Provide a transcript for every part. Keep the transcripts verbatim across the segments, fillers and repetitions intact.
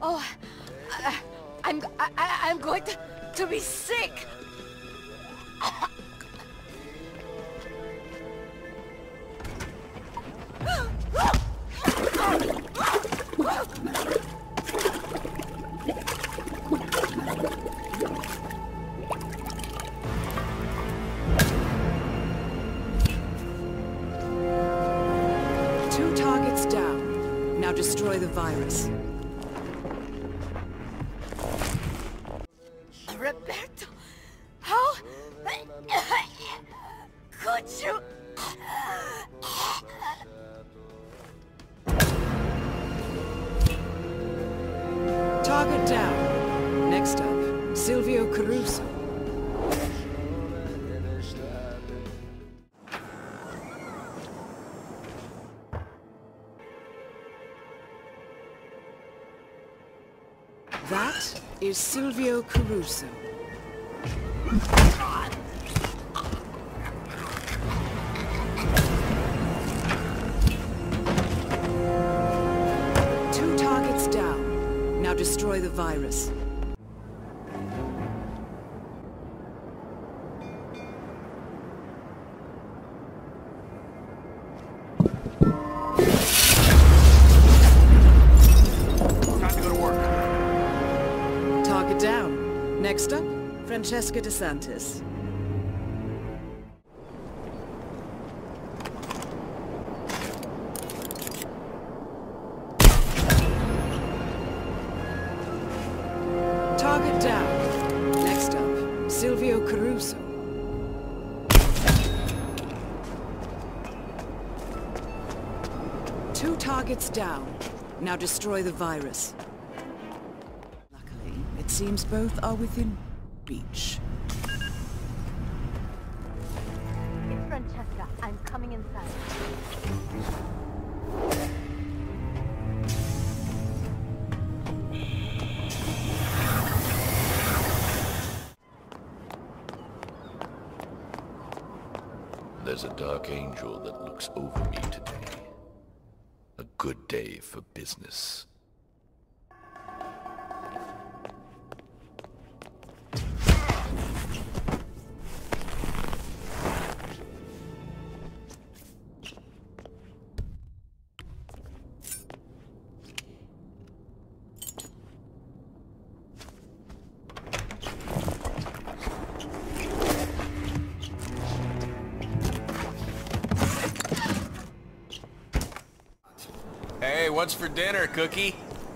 Oh, I, I'm I, I'm going to, to be sick. Two targets down. Now destroy the virus. Roberto, how could you? Target down. Next up, Silvio Caruso. That is Silvio Caruso. Two targets down. Now destroy the virus. Down. Next up, Francesca DeSantis. Target down. Next up, Silvio Caruso. Two targets down. Now destroy the virus. It seems both are within reach. It's Francesca. I'm coming inside. There's a dark angel that looks over me today. A good day for business. Hey, what's for dinner, Cookie?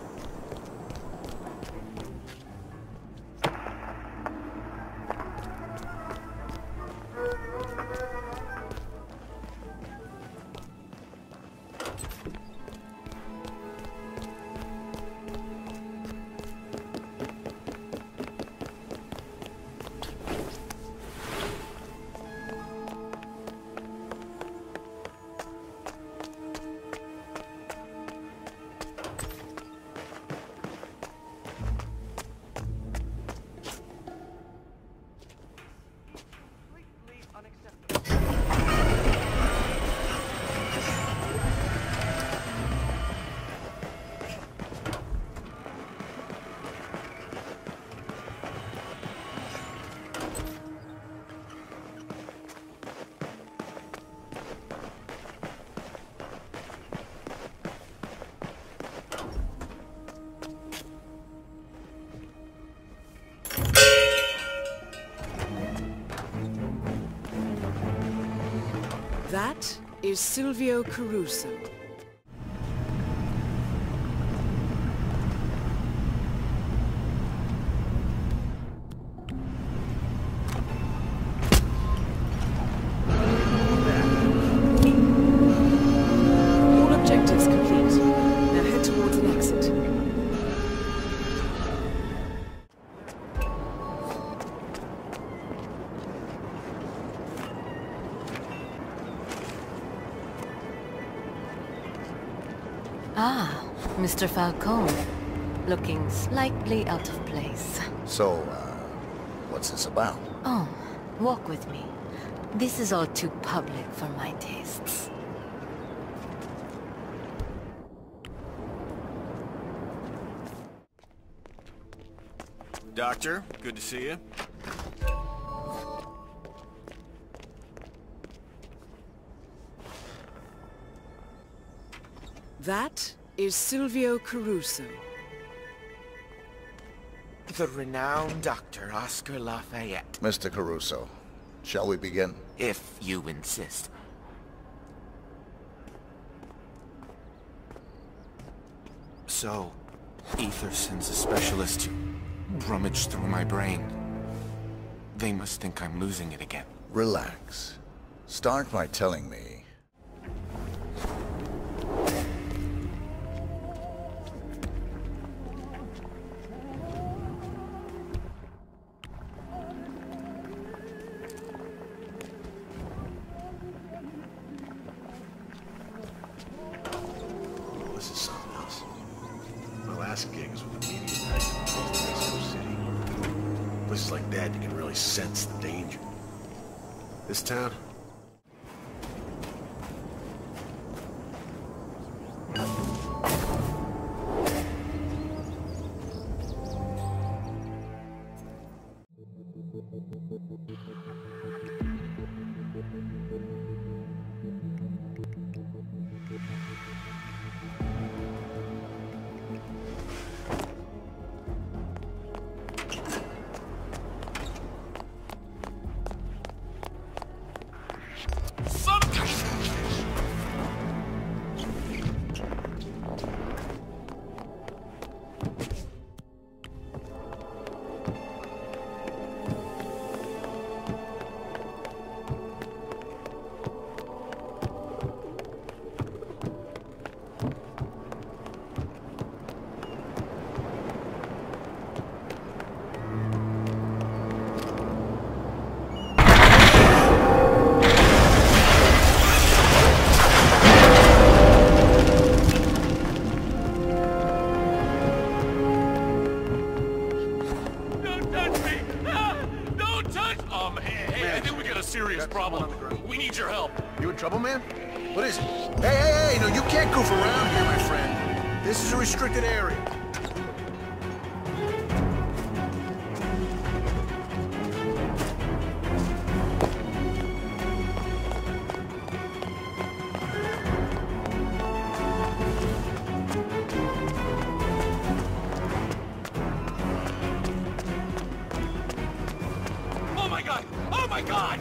That is Silvio Caruso. All objectives complete. Now head towards an exit. Ah, Mister Falcone. Looking slightly out of place. So, uh, what's this about? Oh, walk with me. This is all too public for my tastes. Doctor, good to see you. That is Silvio Caruso. The renowned Doctor Oscar Lafayette. Mister Caruso, shall we begin? If you insist. So, Ether sends a specialist to rummage through my brain. They must think I'm losing it again. Relax. Start by telling me. This is something else. My last gig was with a media night in Mexico City. Places like that, you can really sense the danger. This town? We need your help. You in trouble, man? What is it? Hey, hey, hey! No, you can't goof around here, my friend. This is a restricted area. Oh my god! Oh my god!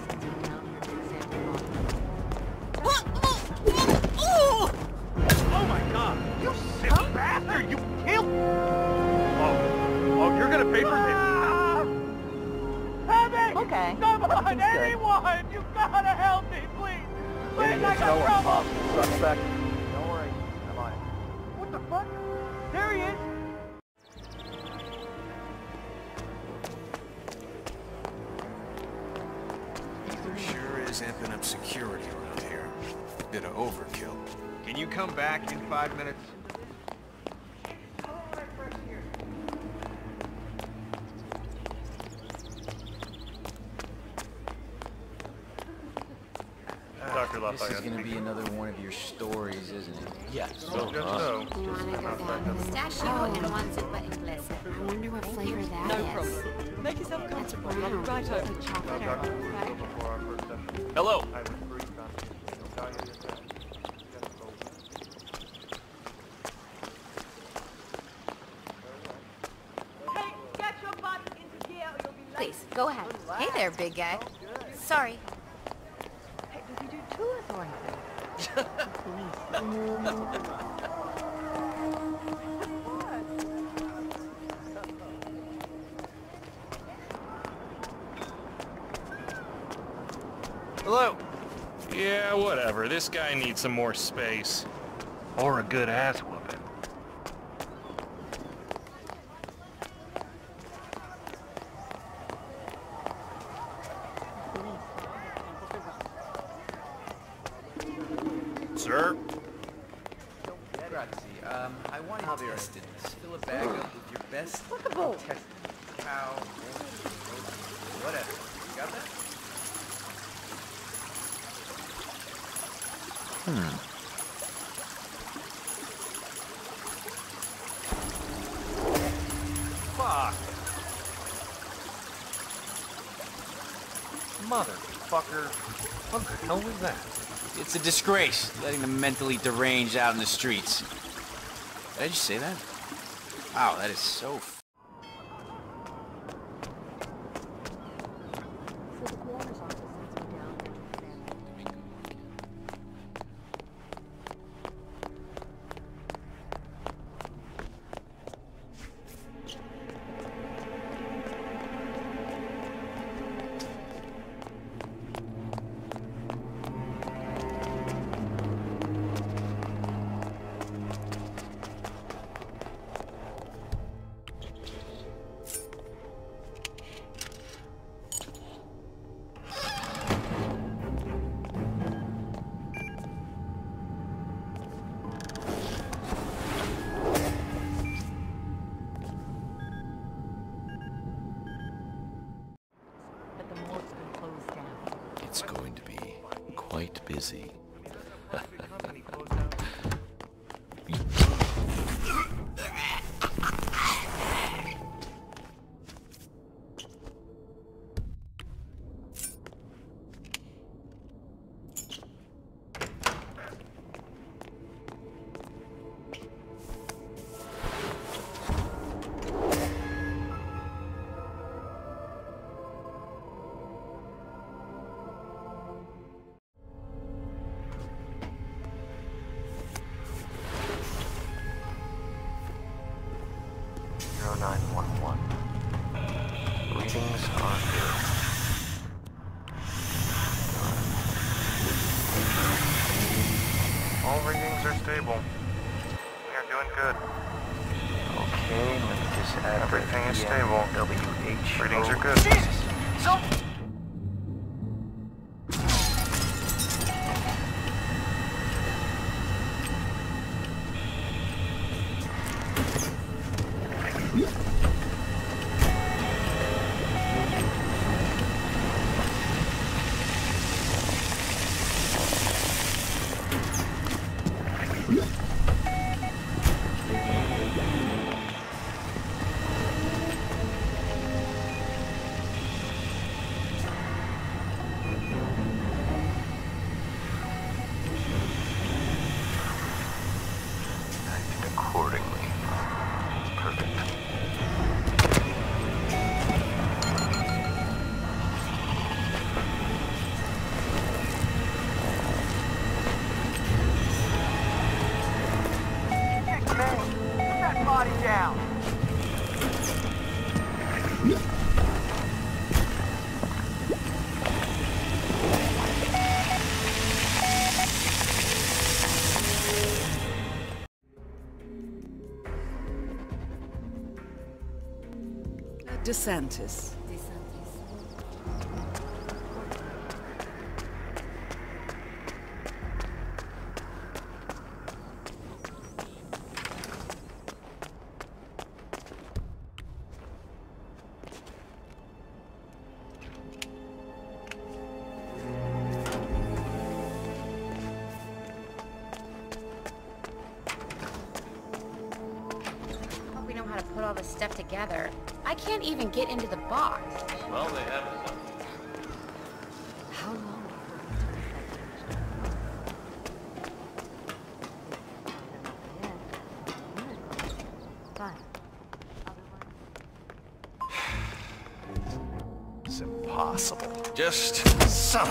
Oh my god! You sick bastard! You killed... Oh. Oh, you're gonna pay for this? Help me! Okay. Someone! Anyone! You gotta help me, please! Please, I got trouble! Suspect. Don't worry. I'm on it. What the fuck? There he is! Ether sure is amping up security around here. Bit of overkill. Can you come back in five minutes? Doctor Lafayette. This is gonna be another one of your stories, isn't it? Yes. So, just so. You want to go down to pistachio and one super English. I wonder what flavor that No is. problem. Make yourself That's comfortable. brown. Right Like over. chocolate or right? Before our first session, Hello. I was briefed on the value of that. Hey, get your butt into gear or you'll be late. Please, go ahead. Hey there, big guy. Sorry. Hey, does he do tours or anything? Hello. Yeah, whatever. This guy needs some more space. Or a good ass whooping. Sir? Grazie. Um, I want to test it. Fill a bag up with your best tested cow, whatever. You got that? Hmm. Fuck. Motherfucker. What the hell was that? It's a disgrace, letting the mentally deranged out in the streets. Did I just say that? Wow, that is so f It's going to be quite busy. nine one one. Readings are good. All readings are stable. We are doing good. Okay, let me just add everything is stable. W H. Readings are good. Jesus! So DeSantis. Hope we know how to put all this stuff together. I can't even get into the box. well, they have it. How long? Fine. It's impossible. Just some.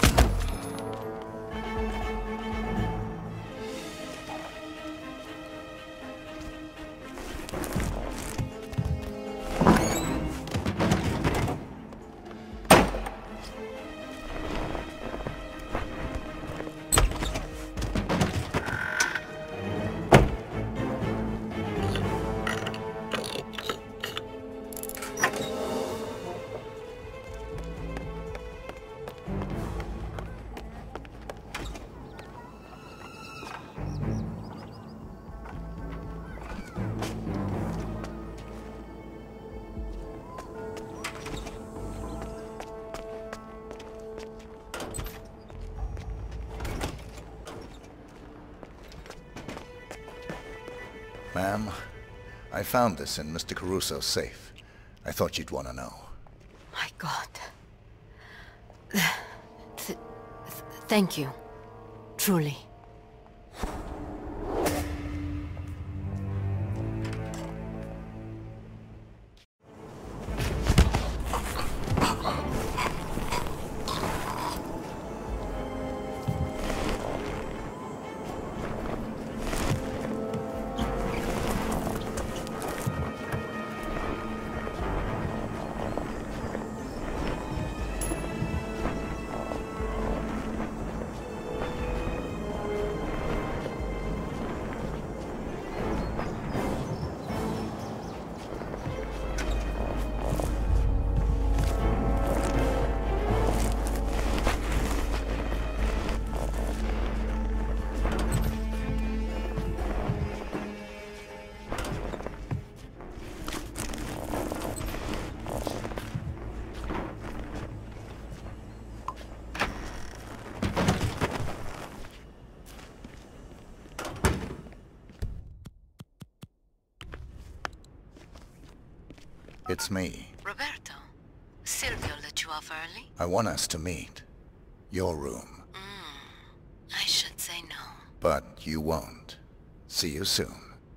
Ma'am, I found this in Mister Caruso's safe. I thought you'd want to know. My God. Thank you. Truly. It's me. Roberto, Silvio let you off early? I want us to meet. Your room. Mm, I should say no. But you won't. See you soon.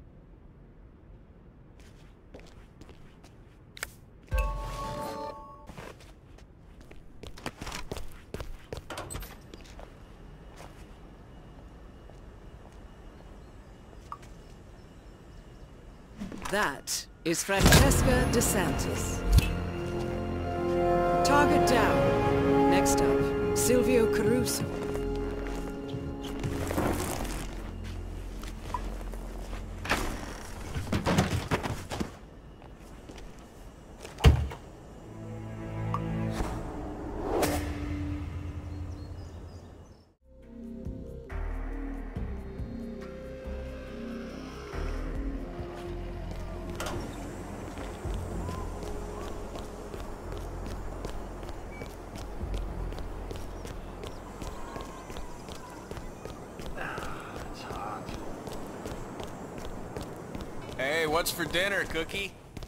That is Francesca DeSantis. Target down. Next up, Silvio Caruso. Hey, what's for dinner, Cookie?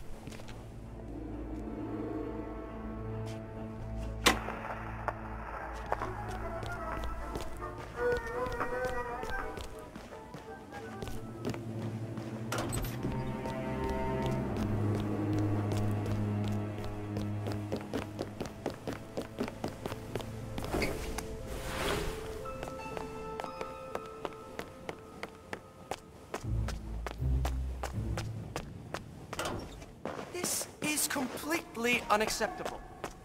Completely unacceptable.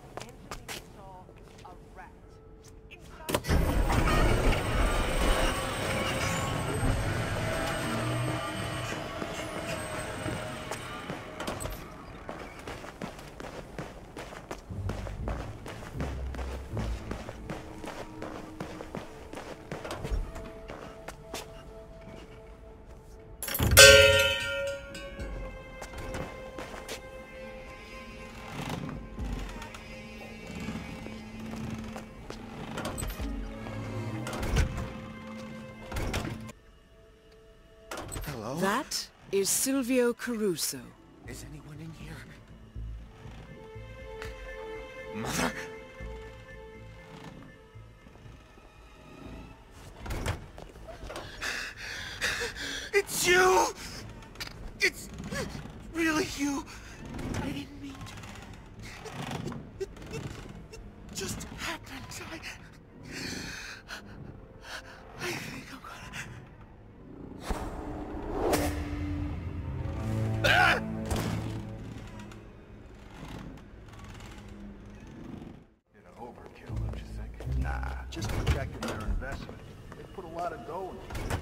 That is Silvio Caruso. Is anyone in here? Mother? It's you! It's really you! I didn't mean to. It, it, it, it just happened. I... I think I'm gonna... Ah! Did an overkill, don't you think? Nah, just protecting their investment. They put a lot of dough into it.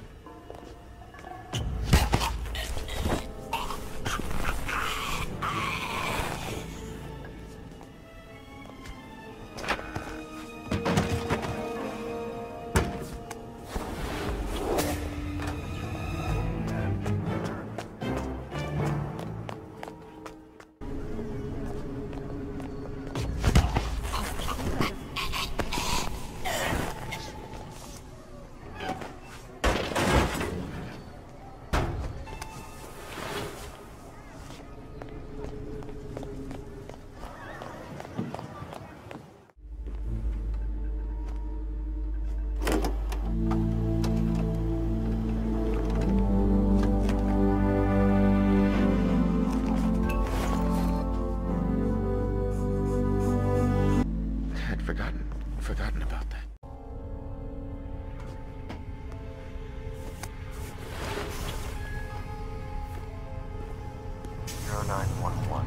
zero nine one one.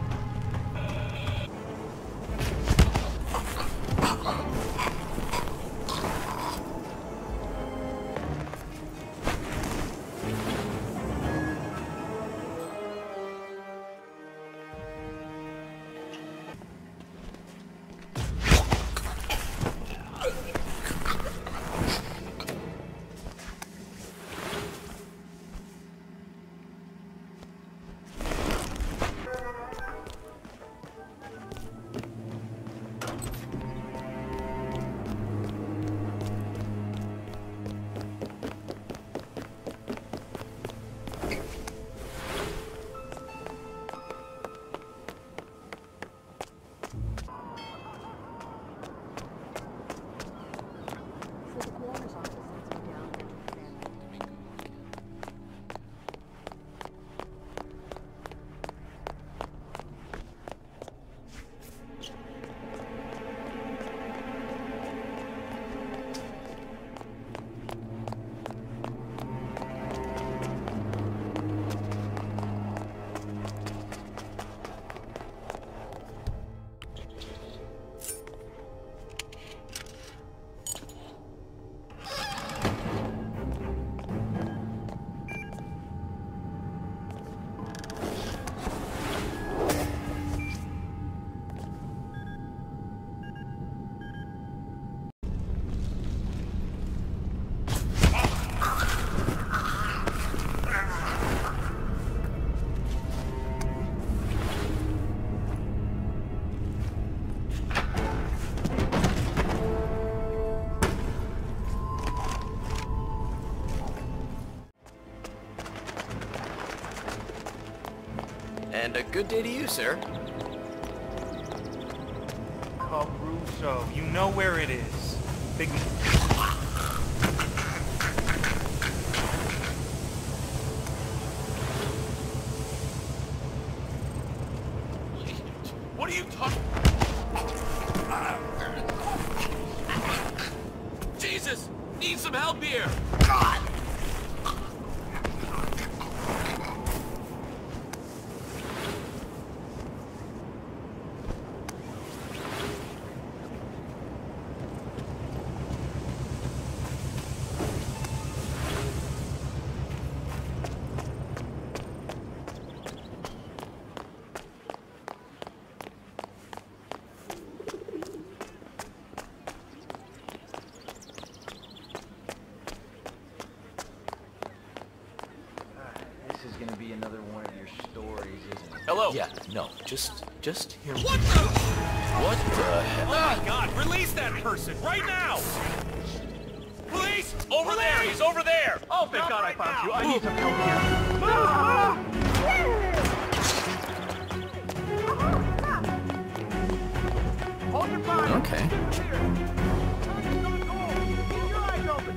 And a good day to you, sir. Caruso, you know where it is. Big... What are you talking? Jesus! Need some help here! God! Hello. Yeah, no, just, just hear me. What the? What the hell? Oh my God! Release that person right now! Police! Over there! He's over there! Oh, thank God I found you. I need some help here. Hold your fire. Okay. Keep your eyes open.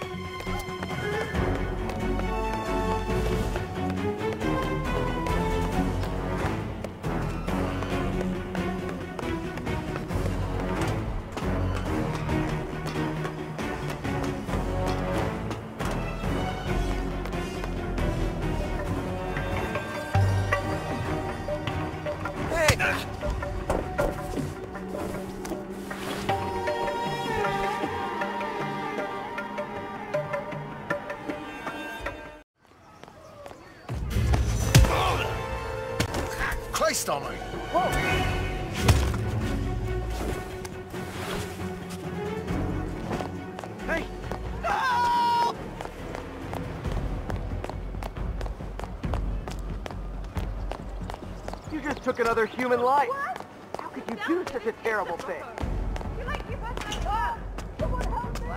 Christ almighty! Hey! No! You just took another human life. What? How could you do such a terrible thing? You might keep us up. Someone help me!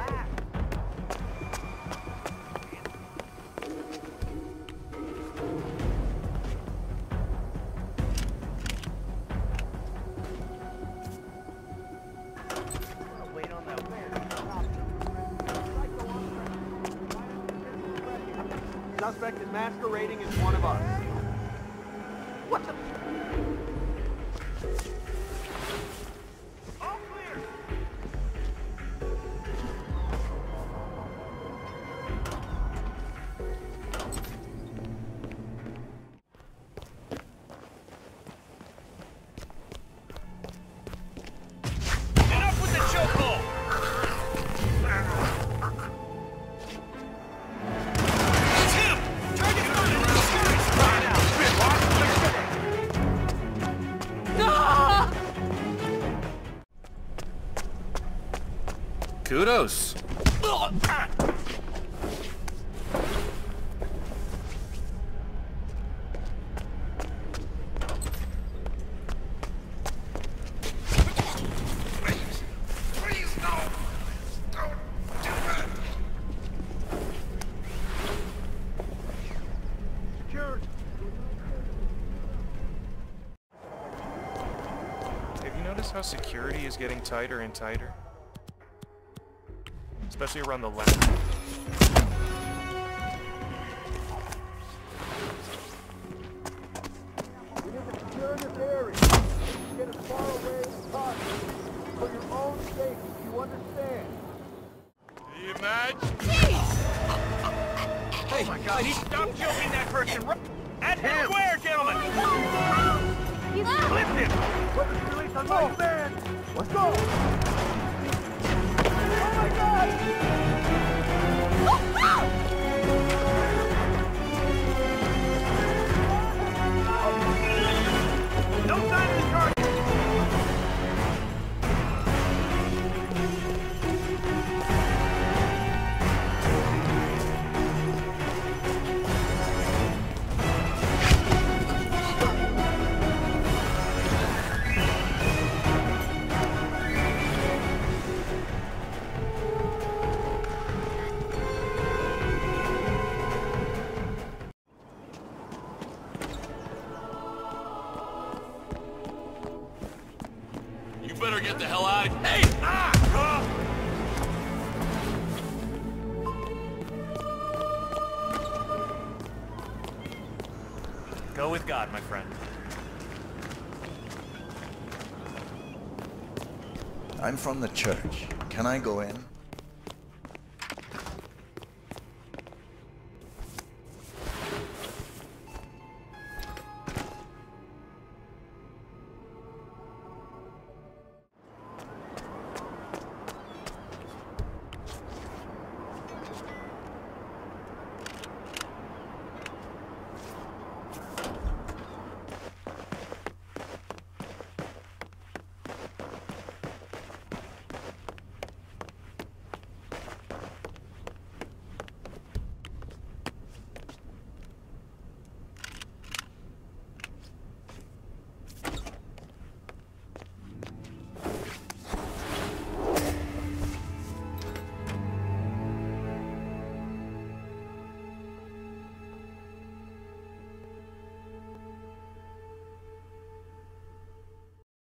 Suspect is masquerading as one of us. What the? All clear. Kudos. How security is getting tighter and tighter? Especially around the left. We need to secure this area. Get as far away as possible. For your own safety, you understand? Can you imagine? Hey, oh my God! I need to stop joking that person. At the square, gentlemen. He's flipped him! Weapons release on my man! Let's go! Oh my God! No sign of the target! Better get the hell out of here. Hey! Ah! Go with God, my friend. I'm from the church. Can I go in?